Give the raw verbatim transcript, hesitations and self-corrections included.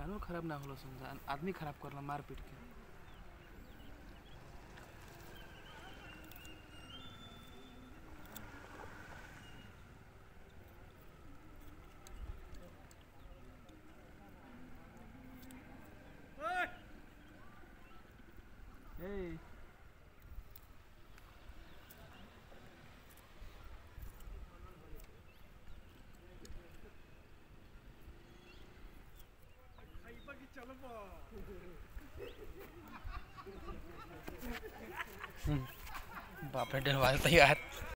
जानवर खराब ना होलो सन, आदमी खराब करला मार पीट के। Hey. बाप रे डरवा तैयार।